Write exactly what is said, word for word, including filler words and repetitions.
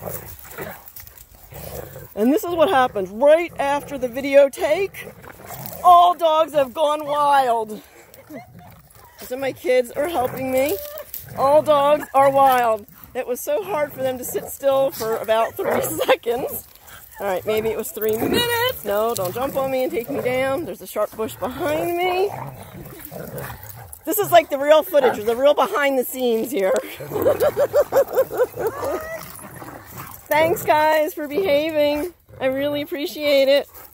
And this is what happens right after the video take. All dogs have gone wild. So my kids are helping me. All dogs are wild. It was so hard for them to sit still for about three seconds. All right, maybe it was three minutes. No, don't jump on me and take me down. There's a sharp bush behind me. This is like the real footage, the real behind the scenes here. Thanks, guys, for behaving. I really appreciate it.